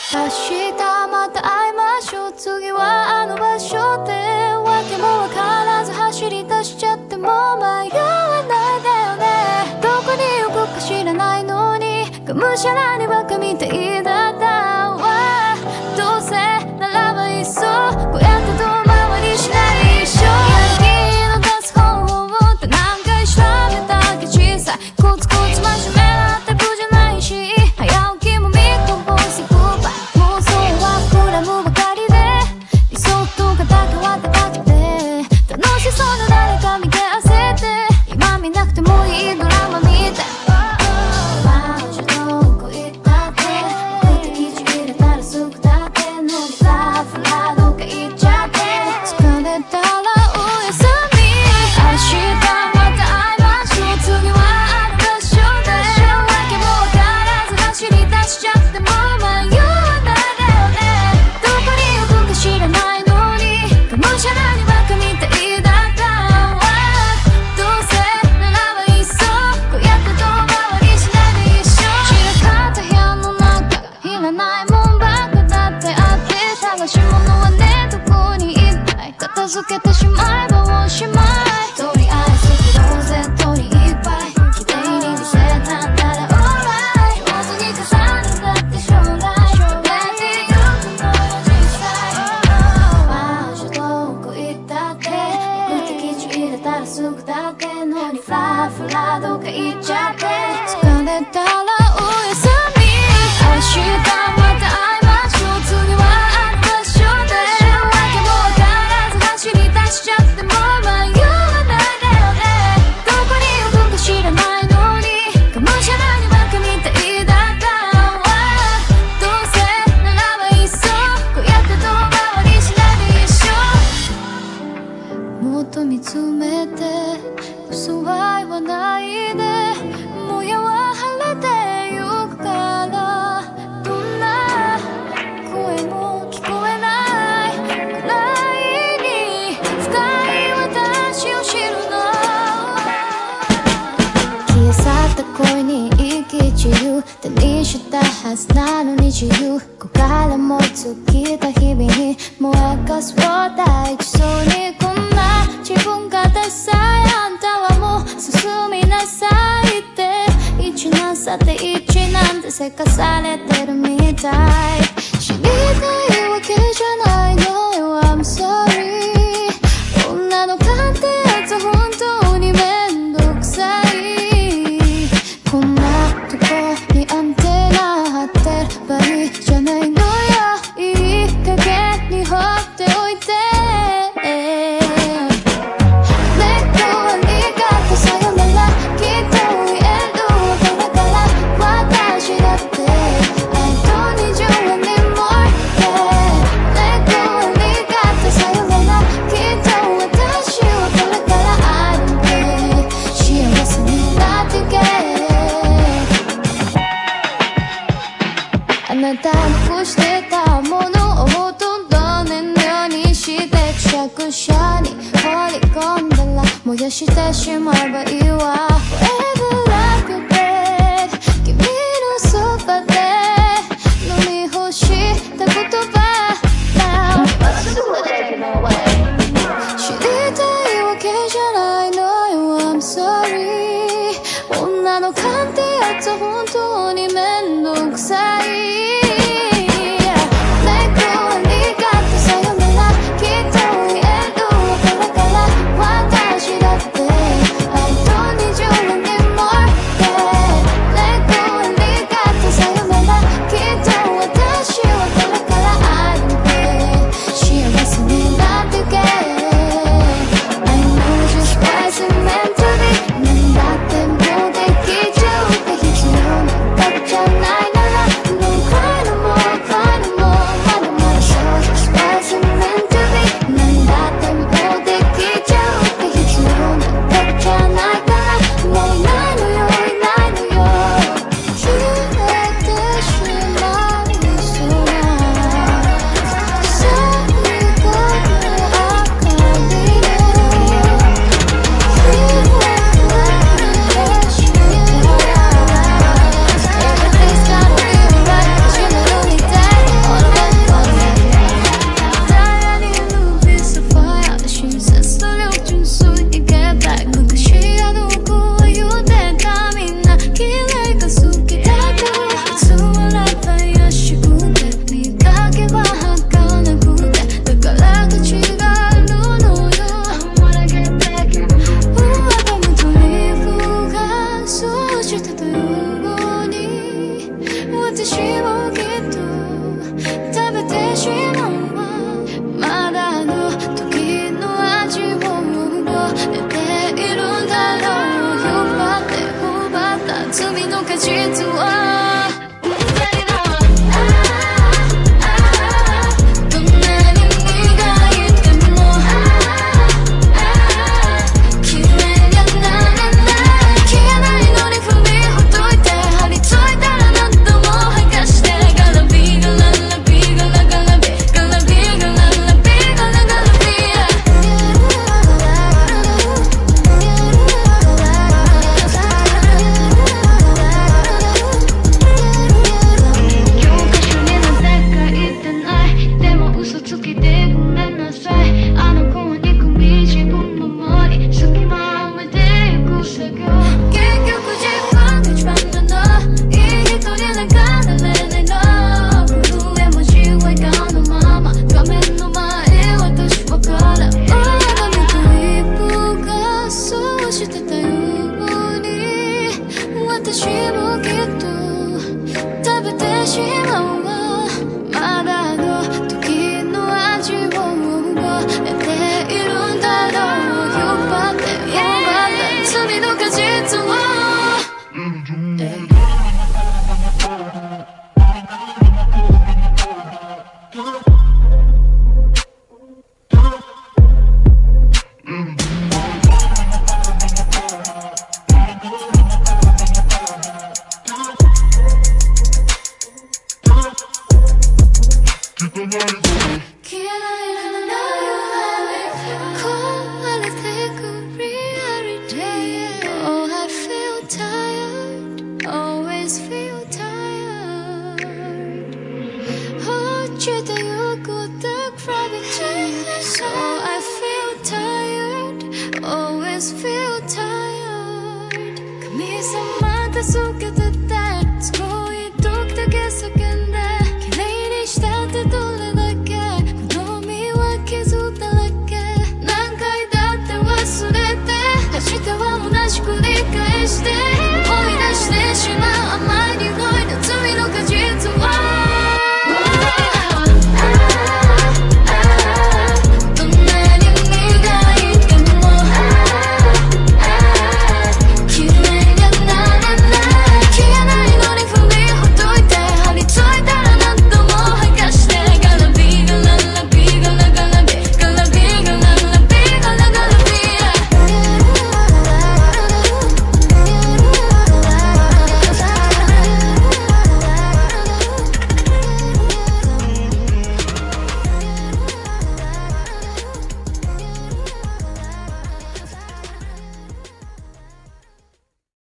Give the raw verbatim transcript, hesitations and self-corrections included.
明日また会いましょう、次はあの場所で。わけもわからず走り出しちゃっても迷わないでよね。どこに行くか知らないのにがむしゃらにバカみたいだったわ。どうせならばいっそこうやって遠回りしない一生。やる気の出す方法って何回調べたっけ。小さいコツコツ真面目なタイプじゃないし、早起きも見こぼすグッバイ。妄想は膨らむばかりで理想とかだけは高くて楽しそうな誰か見て焦って、今見なくてもいいドラマ見て。彼女どこ行ったって、目的地入れたらすぐだってのにフラフラどっか行っちゃって、疲れたらおやすみ。明日また会いましょう、次はある場所で。わけもわからず走り出しちゃっても迷わないでよね。どこに行くか知らないのにがむしゃらにバカみたいだったわ。どうせならばいっそこうやって遠回りしないで一生。散らかった部屋の中いらないもんばっかだってあって、探し物はねどこにいっぱい片付けてしまえばおしまい。とりあえずクローゼットにいっぱい綺麗に見せたんなら alright。 上手に飾るんだって将来 Ready to know実際。彼女どこ行ったって、目的地入れたらすぐだってのにフラフラどっか行っちゃって、疲れたらおやすみ。明日また会いましょう、次はある場所で。わけもわからず走り出しちゃっても迷わないでよね。どこに行くか知らないのにがむしゃらにバカみたいだったわ。どうせならばいっそこうやって遠回りしないで一生。もっと見つめて嘘は言わないで、もやは晴れてゆくから、どんな声も聞こえないくらいに深い私を知るの。消え去った恋に生き散る手にしたはずなのに自由。ここからも尽きた日々にもやかすを大事そうに、こんな自分がダサいあんたはもう進みなさいって、一難さて一なんてせかされてるみたい。知りたいわけじゃないのよ I'm sorry。 女の勘ってやつ本当にめんどくさい。こんなとこにアンテナ張ってる場合じゃないのよ。いい加減に放っておいて。あなた残してたものをほとんど燃料にしてくしゃくしゃに放り込んだら燃やしてしまえばいいわ。 Forever like you dead。 君のそばで飲み干した言葉 Now 知りたいわけじゃないのよ I'm sorry。 女の勘ってやつ本当にめんどくさい。私だってあとにじゅうねんも実はして思い出してしまう